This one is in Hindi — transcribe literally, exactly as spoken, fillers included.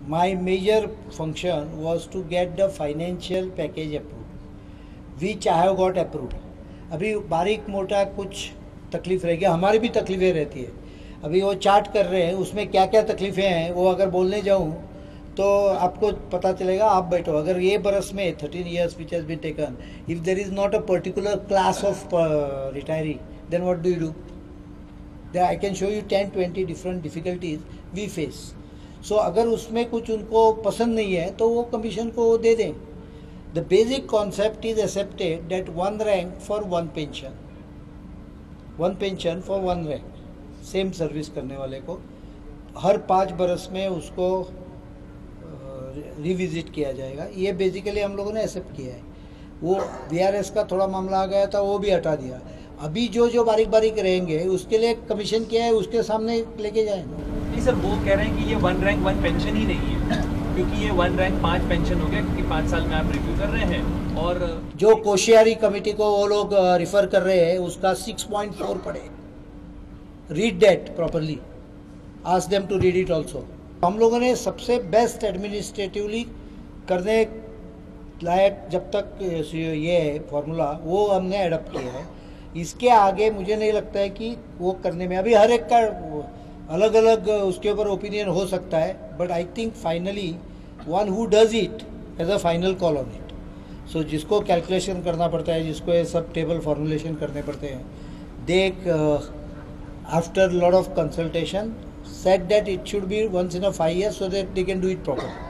my major function was to get the financial package approved, which I have got approved. अभी बारीक मोटा कुछ तकलीफ रहेगी, हमारी भी तकलीफें रहती है. अभी वो चार्ट कर रहे हैं, उसमें क्या क्या तकलीफें हैं वो अगर बोलने जाऊँ तो आपको पता चलेगा. आप बैठो, अगर ये बरस में thirteen years which has been taken, if there is not a particular class of retiree, then what do you do? There I can show you ten twenty different difficulties we face. So अगर उसमें कुछ उनको पसंद नहीं है तो वो कमीशन को दे दें. The basic concept is accepted that one rank for one pension, one pension for one rank. Same service करने वाले को हर पाँच बरस में उसको रिविजिट किया जाएगा. ये बेसिकली हम लोगों ने एक्सेप्ट किया है. वो वी आर एस का थोड़ा मामला आ गया था, वो भी हटा दिया. अभी जो जो बारीक बारीक रहेंगे उसके लिए कमीशन किया है, उसके सामने लेके जाए. नहीं सर, वो कह रहे हैं कि ये वन रैंक वन पेंशन ही नहीं है, क्योंकि ये वन रैंक पाँच पेंशन हो गया, क्योंकि पाँच साल में आप रिव्यू कर रहे हैं. और जो कोशियारी कमेटी को वो लोग रिफर कर रहे हैं उसका सिक्स पॉइंट फोर पढ़े. Read that properly, ask them to read it also. हम लोगों ने सबसे बेस्ट एडमिनिस्ट्रेटिवली करने लायक जब तक ये है फॉर्मूला, वो हमने एडप्ट किया है. इसके आगे मुझे नहीं लगता है कि वो करने में, अभी हर एक का अलग अलग उसके ऊपर ओपिनियन हो सकता है, but I think finally one who does it as a final call on it. So जिसको कैलकुलेशन करना पड़ता है, जिसको ये सब टेबल फॉर्मुलेशन करने पड़ते हैं, they after lot of consultation said that it should be once in a five years so that they can do it proper.